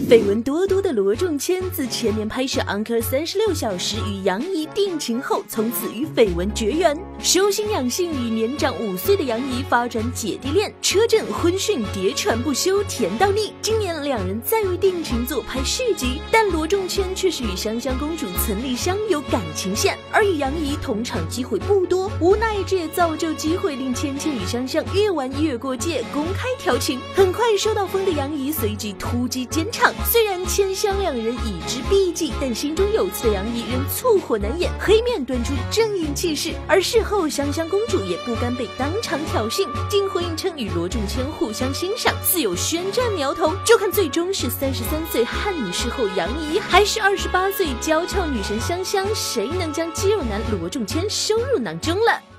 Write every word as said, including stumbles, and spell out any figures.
绯闻多多的罗仲谦自前年拍摄《Uncle 三十六小时》与杨怡定情后，从此与绯闻绝缘。修心养性，与年长五岁的杨怡发展姐弟恋，车震婚讯叠传不休，甜到腻。今年两人再为定情作拍续集，但罗仲谦却是与香香公主岑丽香有感情线，而与杨怡同场机会不多，无奈这也造就机会令芊芊与香香越玩越过界，公开调情。很快收到风的杨怡随即突击监场，虽然千香两人已知必忌，但心中有刺的杨怡仍醋火难掩，黑面端出正义气势。而事后香香公主也不甘被当场挑衅，竟回应称与罗仲谦互相欣赏，似有宣战苗头。就看最终是三十三岁汉女事后杨怡，还是二十八岁娇俏女神香香，谁能将肌肉男罗仲谦收入囊中了。